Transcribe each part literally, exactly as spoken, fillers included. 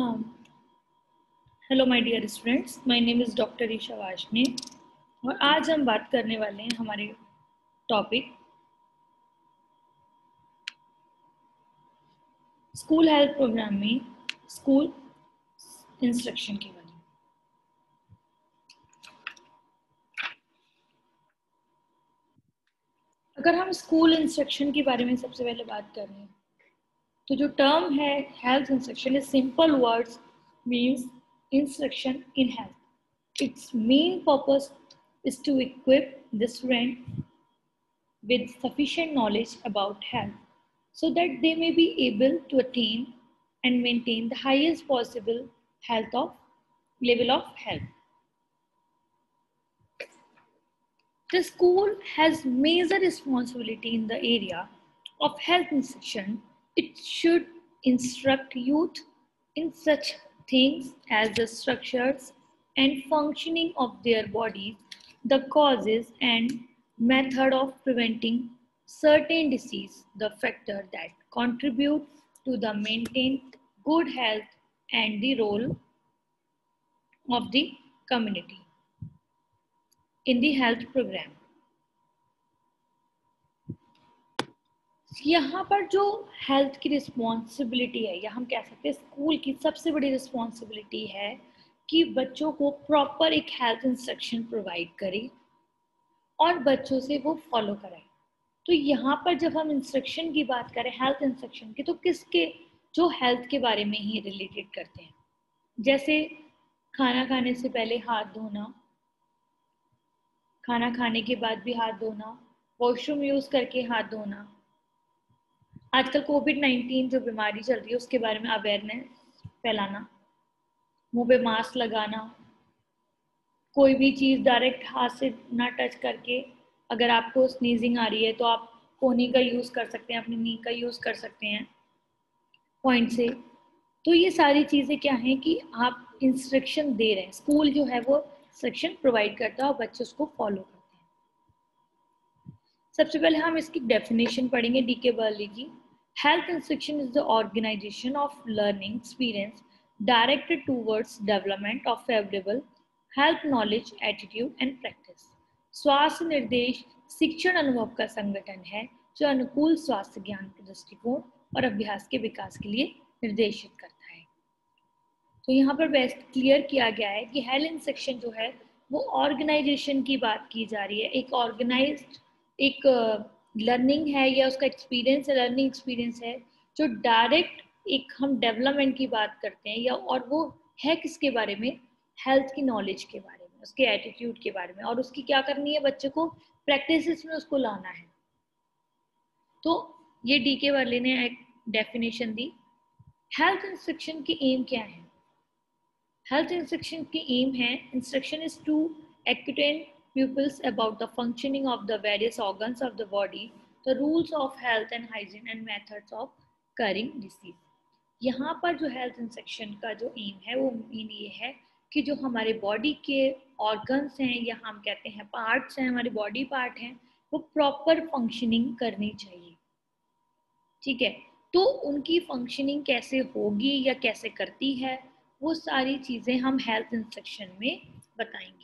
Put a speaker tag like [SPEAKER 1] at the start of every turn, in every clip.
[SPEAKER 1] Um, hello my dear students, my name is doctor Isha Varshney और आज हम बात करने वाले हैं हमारे टॉपिक स्कूल हेल्थ प्रोग्राम में स्कूल इंस्ट्रक्शन के बारे में। अगर हम स्कूल इंस्ट्रक्शन के बारे में सबसे पहले बात कर रहे हैं तो जो टर्म है health instruction is simple words means instruction in health. Its main purpose is to equip the student with sufficient knowledge about health so that they may be able to attain and maintain the highest possible health of level of health. The school has major responsibility in the area of health instruction. It should instruct youth in such things as the structures and functioning of their bodies, the causes and method of preventing certain disease, the factor that contribute to the maintained good health and the role of the community in the health program. यहाँ पर जो health की responsibility है या हम कह सकते हैं स्कूल की सबसे बड़ी रिस्पॉन्सिबिलिटी है कि बच्चों को प्रॉपर एक हेल्थ इंस्ट्रक्शन प्रोवाइड करे और बच्चों से वो फॉलो कराए. तो यहाँ पर जब हम इंस्ट्रक्शन की बात करें हेल्थ इंस्ट्रक्शन की तो किसके जो हेल्थ के बारे में ही रिलेटेड करते हैं, जैसे खाना खाने से पहले हाथ धोना, खाना खाने के बाद भी हाथ धोना, वॉशरूम यूज करके हाथ धोना, आजकल कोविड नाइन्टीन जो बीमारी चल रही है उसके बारे में अवेयरनेस फैलाना, मुंह पे मास्क लगाना, कोई भी चीज़ डायरेक्ट हाथ से ना टच करके, अगर आपको स्नीजिंग आ रही है तो आप कोनी का यूज़ कर सकते हैं, अपनी नी का यूज़ कर सकते हैं पॉइंट से. तो ये सारी चीज़ें क्या हैं कि आप इंस्ट्रक्शन दे रहे हैं, स्कूल जो है वो इंस्ट्रक्शन प्रोवाइड करता है और बच्चे उसको फॉलो करते हैं. सबसे पहले हम इसकी डेफिनेशन पढ़ेंगे डी के बर्ली की. Health instruction is the organization of learning experience directed towards development of favorable health knowledge, attitude and practice. स्वास्थ्य निर्देश शिक्षण अनुभव का संगठन है जो अनुकूल स्वास्थ्य ज्ञान के दृष्टिकोण और अभ्यास के विकास के लिए निर्देशित करता है. तो यहाँ पर बेस्ट क्लियर किया गया है कि हेल्थ इंस्ट्रक्शन जो है वो ऑर्गेनाइजेशन की बात की जा रही है, एक ऑर्गेनाइज्ड एक लर्निंग uh, है या उसका एक्सपीरियंस है, लर्निंग एक्सपीरियंस है जो डायरेक्ट एक हम डेवलपमेंट की बात करते हैं या और वो है किसके बारे में, हेल्थ की नॉलेज के बारे में, उसके एटीट्यूड के बारे में और उसकी क्या करनी है, बच्चे को प्रैक्टिसेस में उसको लाना है. तो ये डी के वाले ने एक डेफिनेशन दी. हेल्थ इंस्ट्रक्शन की एम क्या है? हेल्थ इंस्ट्रक्शन की एम है इंस्ट्रक्शन इज टू एक्विटेन pupils about the functioning of the various organs of the body, the rules of health and hygiene and methods of curing disease. यहाँ पर जो health instruction का जो एम है वो मेन ये है कि जो हमारे बॉडी के ऑर्गन्स हैं या हम कहते हैं पार्ट्स हैं, हमारे बॉडी पार्ट हैं, वो प्रॉपर फंक्शनिंग करनी चाहिए. ठीक है, तो उनकी फंक्शनिंग कैसे होगी या कैसे करती है वो सारी चीज़ें हम हेल्थ इंस्ट्रक्शन में बताएंगे.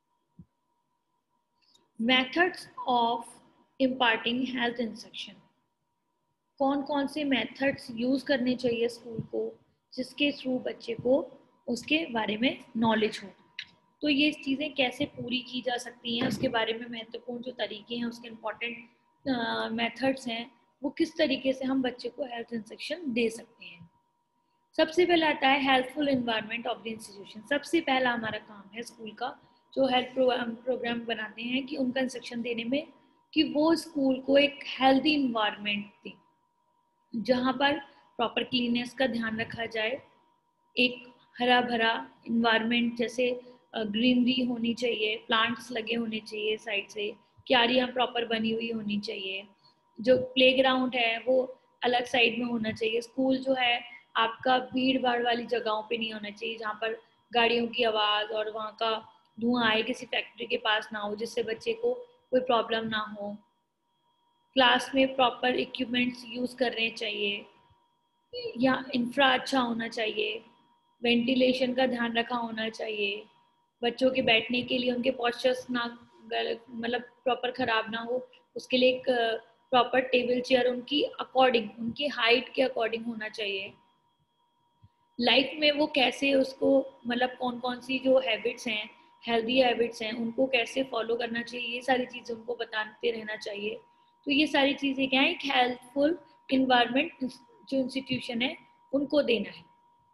[SPEAKER 1] Methods of imparting health instruction, कौन कौन से मेथड्स यूज़ करने चाहिए स्कूल को जिसके थ्रू बच्चे को उसके बारे में नॉलेज हो. तो ये चीज़ें कैसे पूरी की जा सकती हैं उसके बारे में महत्वपूर्ण जो तरीके हैं, उसके इम्पॉर्टेंट मेथड्स हैं, वो किस तरीके से हम बच्चे को हेल्थ इंस्ट्रक्शन दे सकते हैं. सबसे पहले आता है helpful environment of the institution. सबसे पहला हमारा काम है स्कूल का जो हेल्थ प्रोग्राम प्रोग्राम बनाते हैं कि उनका इंस्ट्रक्शन देने में कि वो स्कूल को एक हेल्दी इन्वायरमेंट दें जहाँ पर प्रॉपर क्लीननेस का ध्यान रखा जाए, एक हरा भरा इन्वायरमेंट जैसे ग्रीनरी होनी चाहिए, प्लांट्स लगे होने चाहिए, साइड से क्यारियाँ प्रॉपर बनी हुई होनी चाहिए, जो प्लेग्राउंड है वो अलग साइड में होना चाहिए. स्कूल जो है आपका भीड़ भाड़ वाली जगहों पे नहीं होना चाहिए जहाँ पर गाड़ियों की आवाज़ और वहाँ का धुआं आए, किसी फैक्ट्री के पास ना हो जिससे बच्चे को कोई प्रॉब्लम ना हो. क्लास में प्रॉपर इक्विपमेंट्स यूज़ करने चाहिए या इंफ्रा अच्छा होना चाहिए. वेंटिलेशन का ध्यान रखा होना चाहिए, बच्चों के बैठने के लिए उनके पोस्चर्स ना मतलब प्रॉपर खराब ना हो, उसके लिए एक प्रॉपर टेबल चेयर उनकी अकॉर्डिंग, उनकी हाइट के अकॉर्डिंग होना चाहिए। लाइफ में वो कैसे उसको मतलब कौन कौन सी जो हैबिट्स हैं, हेल्दी हैबिट्स हैं, उनको कैसे फॉलो करना चाहिए, ये सारी चीज़ें उनको बताते रहना चाहिए। तो ये सारी चीज़ें क्या है, एक हेल्पफुल इन्वायरमेंट जो इंस्टीट्यूशन है उनको देना है।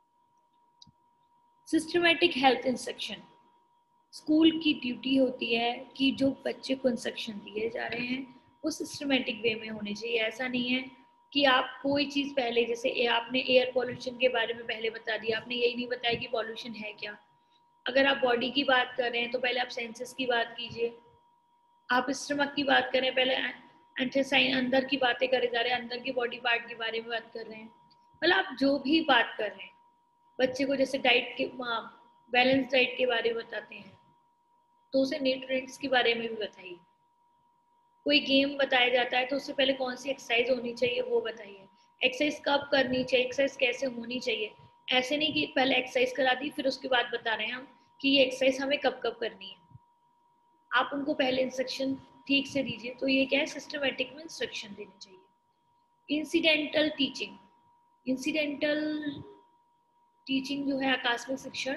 [SPEAKER 1] सिस्टमेटिक हेल्थ इंस्ट्रक्शन, स्कूल की ड्यूटी होती है कि जो बच्चे को इंस्ट्रक्शन दिए जा रहे हैं वो सिस्टमेटिक वे में होने चाहिए। ऐसा नहीं है कि आप कोई चीज़ पहले, जैसे आपने एयर पॉल्यूशन के बारे में पहले बता दिया, आपने यही नहीं बताया कि पॉल्यूशन है क्या। अगर आप बॉडी की बात कर रहे हैं तो पहले आप सेंसेस की बात कीजिए, आप स्टमक की बात करें पहले एंटेसाइन अंदर की बातें करे जा रहे हैं, अंदर की बॉडी पार्ट के बारे में बात कर रहे हैं। मतलब आप जो भी बात कर रहे हैं, बच्चे को जैसे डाइट के बैलेंस डाइट के बारे में बताते हैं तो उसे न्यूट्रिएंट्स के बारे में भी बताइए। कोई गेम बताया जाता है तो उससे पहले कौन सी एक्सरसाइज होनी चाहिए वो बताइए, एक्सरसाइज कब करनी चाहिए, एक्सरसाइज कैसे होनी चाहिए। ऐसे नहीं कि पहले एक्सरसाइज करा दी फिर उसके बाद बता रहे हैं हम कि ये एक्सरसाइज हमें कब कब करनी है। आप उनको पहले इंस्ट्रक्शन ठीक से दीजिए। तो ये क्या है, सिस्टमेटिक में इंस्ट्रक्शन देनी चाहिए। इंसिडेंटल टीचिंग, इंसिडेंटल टीचिंग जो है आकस्मिक शिक्षण,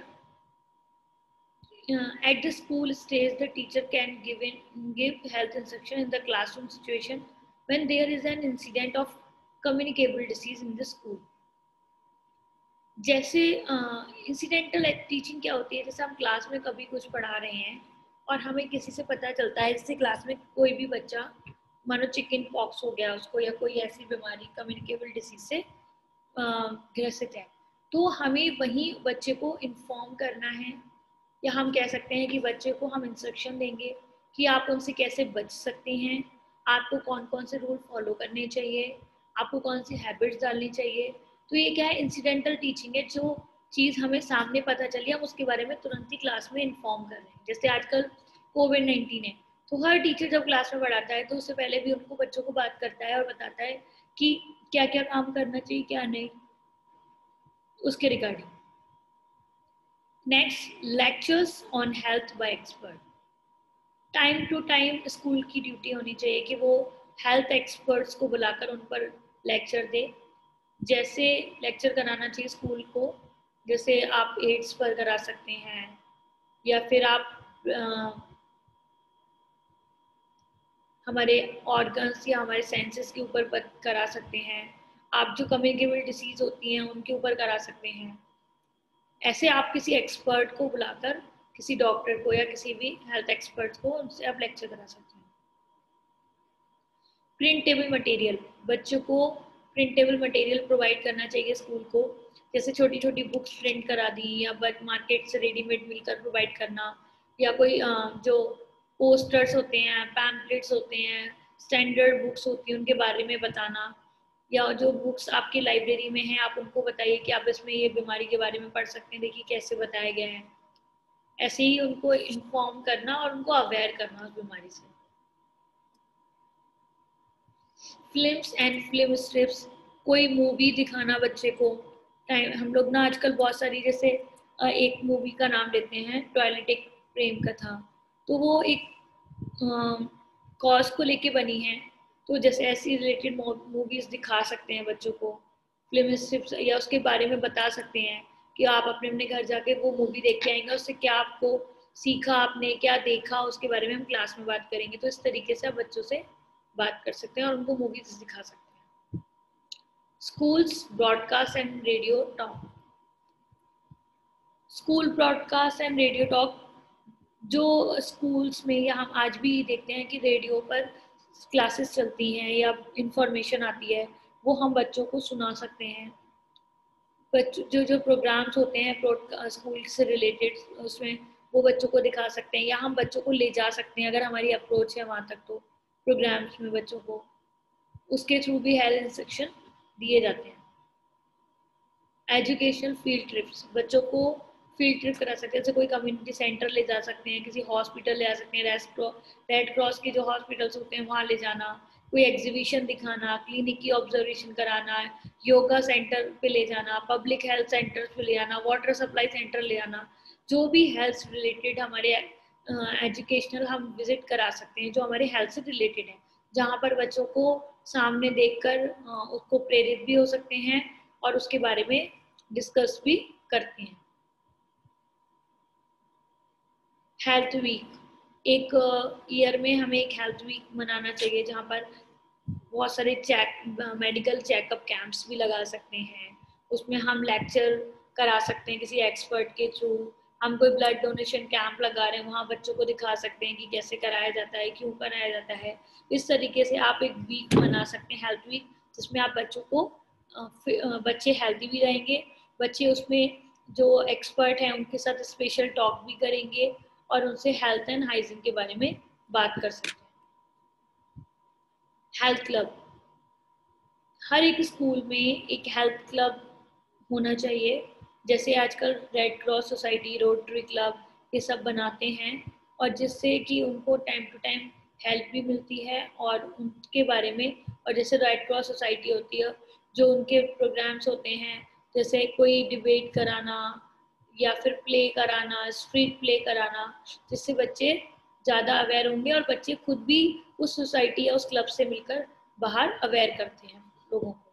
[SPEAKER 1] Uh, at the school stage, the teacher can give in, give health instruction in the classroom situation when there is an incident of communicable disease in the school. जैसे incidental uh, teaching क्या होती है, जैसे हम class में कभी कुछ पढ़ा रहे हैं और हमें किसी से पता चलता है, जैसे क्लास में कोई भी बच्चा मानो चिकन पॉक्स हो गया उसको या कोई ऐसी बीमारी कम्युनिकेबल डिसीज से ग्रसित है, तो हमें वही बच्चे को इन्फॉर्म करना है, या हम कह सकते हैं कि बच्चे को हम इंस्ट्रक्शन देंगे कि आप उनसे कैसे बच सकते हैं, आपको कौन कौन से रूल फॉलो करने चाहिए, आपको कौन सी हैबिट्स डालनी चाहिए। तो ये क्या है, इंसिडेंटल टीचिंग है। जो चीज़ हमें सामने पता चली हम उसके बारे में तुरंत ही क्लास में इन्फॉर्म कर रहे हैं। जैसे आजकल कोविड नाइन्टीन है तो हर टीचर जब क्लास में पढ़ाता है तो उससे पहले भी उनको बच्चों को बात करता है और बताता है कि क्या क्या काम करना चाहिए क्या नहीं, उसके regarding. Next, lectures on health by expert. Time to time school की ड्यूटी होनी चाहिए कि वो हेल्थ एक्सपर्ट्स को बुलाकर उन पर लेक्चर दे। जैसे लेक्चर कराना चाहिए स्कूल को, जैसे आप एड्स पर करा सकते हैं, या फिर आप आ, हमारे ऑर्गन्स या हमारे सेंसेस के ऊपर करा सकते हैं। आप जो कम्युनिकेबल डिसीज होती हैं उनके ऊपर करा सकते हैं। ऐसे आप किसी एक्सपर्ट को बुलाकर, किसी डॉक्टर को या किसी भी हेल्थ एक्सपर्ट को, उनसे आप लेक्चर करा सकते हैं। प्रिंटेबल मटेरियल, बच्चों को प्रिंटेबल मटेरियल प्रोवाइड करना चाहिए स्कूल को। जैसे छोटी छोटी बुक्स प्रिंट करा दी, या बट मार्केट से रेडीमेड मिलकर प्रोवाइड करना, या कोई जो पोस्टर्स होते हैं, पैम्पलेट्स होते हैं, स्टैंडर्ड बुक्स होती हैं उनके बारे में बताना, या जो बुक्स आपकी लाइब्रेरी में हैं आप उनको बताइए कि आप इसमें ये बीमारी के बारे में पढ़ सकते हैं, देखिए कैसे बताया गया है। ऐसे ही उनको इन्फॉर्म करना और उनको अवेयर करना उस बीमारी से। फिल्म्स एंड फिल्म स्ट्रिप्स, कोई मूवी दिखाना बच्चे को। टाइम हम लोग ना आजकल बहुत सारी, जैसे एक मूवी का नाम लेते हैं टॉयलेट एक प्रेम कथा, तो वो एक कॉज को लेके बनी है। तो जैसे ऐसी रिलेटेड मूवीज दिखा सकते हैं बच्चों को, फिल्म स्ट्रिप्स, या उसके बारे में बता सकते हैं कि आप अपने अपने घर जाके वो मूवी देख के आएंगे, उससे क्या आपको सीखा, आपने क्या देखा, उसके बारे में हम क्लास में बात करेंगे। तो इस तरीके से आप बच्चों से बात कर सकते हैं और उनको मूवीज दिखा सकते हैं। Schools broadcast and radio talk, school broadcast and radio talk, जो स्कूल्स में, या हम आज भी देखते हैं कि रेडियो पर क्लासेस चलती हैं या इंफॉर्मेशन आती है, वो हम बच्चों को सुना सकते हैं। बच्चों जो जो प्रोग्राम्स होते हैं स्कूल से रिलेटेड, उसमें वो बच्चों को दिखा सकते हैं, या हम बच्चों को ले जा सकते हैं अगर हमारी अप्रोच है वहाँ तक। तो प्रोग्राम्स में बच्चों को उसके थ्रू भी हेल्थ इंस्ट्रक्शन दिए जाते हैं। एजुकेशनल फील्ड ट्रिप्स, बच्चों को फील्ड ट्रिप करा सकते हैं, जैसे कोई कम्युनिटी सेंटर ले जा सकते हैं, किसी हॉस्पिटल ले जा सकते हैं, रेड क्रॉस के जो हॉस्पिटल्स होते हैं वहाँ ले जाना, कोई एग्जीबिशन दिखाना, क्लिनिक की ऑब्जर्वेशन कराना, योगा सेंटर पे ले जाना, पब्लिक हेल्थ सेंटर पे ले जाना, वाटर सप्लाई सेंटर ले जाना, जो भी हेल्थ रिलेटेड हमारे एजुकेशनल हम विजिट करा सकते हैं जो हमारे हेल्थ से रिलेटेड है, जहाँ पर बच्चों को सामने देखकर उसको प्रेरित भी हो सकते हैं और उसके बारे में डिस्कस भी करते हैं। हेल्थ वीक, एक ईयर में हमें एक हेल्थ वीक मनाना चाहिए जहाँ पर बहुत सारे चेक मेडिकल चेकअप कैंप्स भी लगा सकते हैं। उसमें हम लेक्चर करा सकते हैं किसी एक्सपर्ट के थ्रू। हम कोई ब्लड डोनेशन कैंप लगा रहे हैं, वहाँ बच्चों को दिखा सकते हैं कि कैसे कराया जाता है, क्यों कराया जाता है। इस तरीके से आप एक वीक मना सकते हैं, हेल्थ वीक, जिसमें आप बच्चों को बच्चे हेल्दी भी रहेंगे, बच्चे उसमें जो एक्सपर्ट हैं उनके साथ स्पेशल टॉक भी करेंगे और उनसे हेल्थ एंड हाइजीन के बारे में बात कर सकते हैं। हेल्थ क्लब, हर एक स्कूल में एक हेल्थ क्लब होना चाहिए, जैसे आजकल Red Cross Society, Rotary Club ये सब बनाते हैं, और जिससे कि उनको टाइम टू टाइम हेल्प भी मिलती है और उनके बारे में, और जैसे रेड क्रॉस सोसाइटी होती है जो उनके प्रोग्राम्स होते हैं, जैसे कोई डिबेट कराना या फिर प्ले कराना, स्ट्रीट प्ले कराना, जिससे बच्चे ज़्यादा अवेयर होंगे और बच्चे खुद भी उस सोसाइटी या उस क्लब से मिलकर बाहर अवेयर करते हैं लोगों को।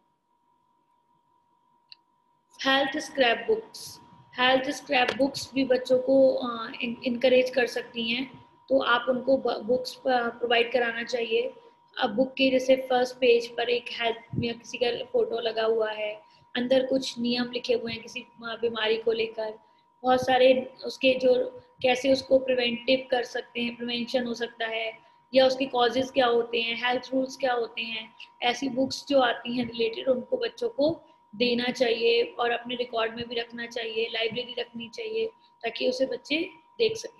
[SPEAKER 1] Health scrap books, health scrap books भी बच्चों को इनकरेज कर सकती हैं, तो आप उनको बुक्स प्रोवाइड कराना चाहिए। अब बुक के जैसे फर्स्ट पेज पर एक हेल्थ या किसी का फोटो लगा हुआ है, अंदर कुछ नियम लिखे हुए हैं किसी बीमारी को लेकर, बहुत सारे उसके जो कैसे उसको प्रिवेंटिव कर सकते हैं, प्रिवेंशन हो सकता है, या उसके कॉजेज क्या होते हैं, हेल्थ रूल्स क्या होते हैं, ऐसी बुक्स जो आती हैं रिलेटेड उनको बच्चों को देना चाहिए और अपने रिकॉर्ड में भी रखना चाहिए, लाइब्रेरी रखनी चाहिए ताकि उसे बच्चे देख सकें।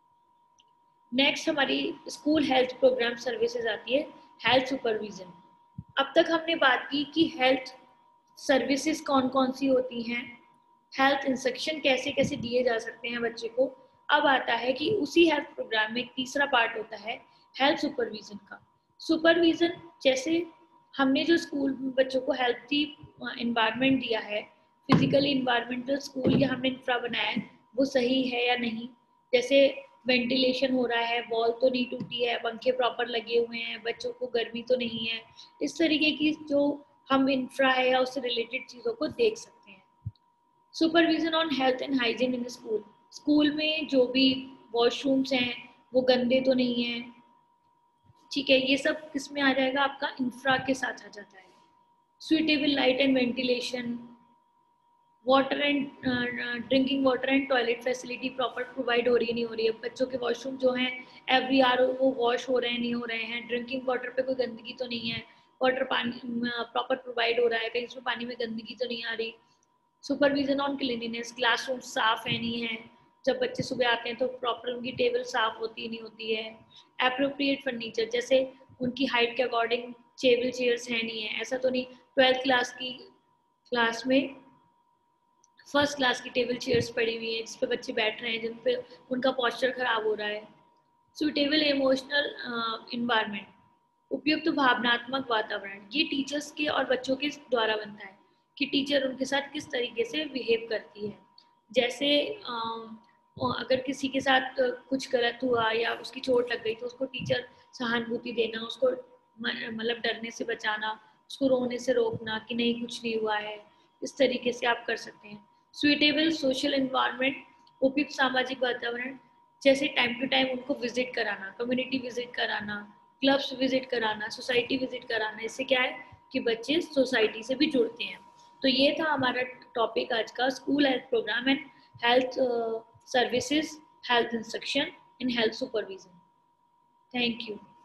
[SPEAKER 1] नेक्स्ट हमारी स्कूल हेल्थ प्रोग्राम सर्विसेज आती है, हेल्थ सुपरविजन। अब तक हमने बात की कि हेल्थ सर्विसेज कौन कौन सी होती हैं, हेल्थ इंस्ट्रक्शन कैसे कैसे दिए जा सकते हैं बच्चे को। अब आता है कि उसी हेल्थ प्रोग्राम में एक तीसरा पार्ट होता है हेल्थ सुपरविजन का। सुपरविजन, जैसे हमने जो स्कूल में बच्चों को हेल्थी इन्वायरमेंट दिया है, फिजिकली इन्वायरमेंटल स्कूल या हमने इंफ्रा बनाया है, वो सही है या नहीं, जैसे वेंटिलेशन हो रहा है, वॉल तो नहीं टूटी है, पंखे प्रॉपर लगे हुए हैं, बच्चों को गर्मी तो नहीं है, इस तरीके की जो हम इंफ्रा है या उससे रिलेटेड चीज़ों को देख सकते हैं। Supervision on health and hygiene in school, school में जो भी वॉशरूम्स हैं वो गंदे तो नहीं है, ठीक है, ये सब किस में आ जाएगा, आपका इंफ्रा के साथ आ जाता है। Suitable light and ventilation, water and drinking water and toilet facility proper provide हो रही है नहीं हो रही है, बच्चों के वॉशरूम जो हैं एवरी आवर वो वॉश हो रहे हैं नहीं हो रहे हैं, ड्रिंकिंग वाटर पे कोई गंदगी तो नहीं है, वाटर पानी प्रॉपर प्रोवाइड हो रहा है, कहीं उसमें पानी में गंदगी तो नहीं आ रही। सुपरविजन ऑन क्लीनिनेस, क्लासरूम साफ है नहीं है, जब बच्चे सुबह आते हैं तो प्रॉपर उनकी टेबल साफ होती नहीं होती है। एप्रोप्रिएट फर्नीचर, जैसे उनकी हाइट के अकॉर्डिंग टेबल चेयर्स है नहीं है, ऐसा तो नहीं ट्वेल्थ क्लास की क्लास में फर्स्ट क्लास की टेबल चेयर्स पड़ी हुई हैं जिस पे बच्चे बैठ रहे हैं, जिन पे उनका पॉस्चर खराब हो रहा है। सुटेबल इमोशनल इन्वायरमेंट, उपयुक्त भावनात्मक वातावरण, ये टीचर्स के और बच्चों के द्वारा बनता है कि टीचर उनके साथ किस तरीके से बिहेव करती है। जैसे अगर किसी के साथ कुछ गलत हुआ या उसकी चोट लग गई तो उसको टीचर सहानुभूति देना, उसको मतलब डरने से बचाना, उसको रोने से रोकना कि नहीं कुछ नहीं हुआ है, इस तरीके से आप कर सकते हैं। सुइटेबल सोशल एनवायरनमेंट, उपयुक्त सामाजिक वातावरण, जैसे टाइम टू टाइम उनको विजिट कराना, कम्युनिटी विजिट कराना, क्लब्स विजिट कराना, सोसाइटी विजिट कराना, इससे क्या है कि बच्चे सोसाइटी से भी जुड़ते हैं। तो ये था हमारा टॉपिक आज का, school health program and health services, health instruction in health supervision. Thank you.